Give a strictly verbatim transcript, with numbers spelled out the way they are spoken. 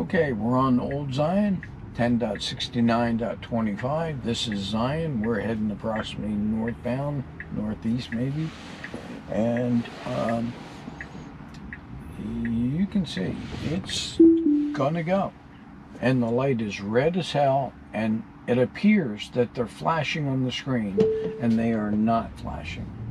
Okay, we're on Old Zion, ten point sixty-nine point twenty-five. This is Zion. We're heading approximately northbound, northeast maybe. And um, you can see it's gonna go. And the light is red as hell, and it appears that they're flashing on the screen, and they are not flashing.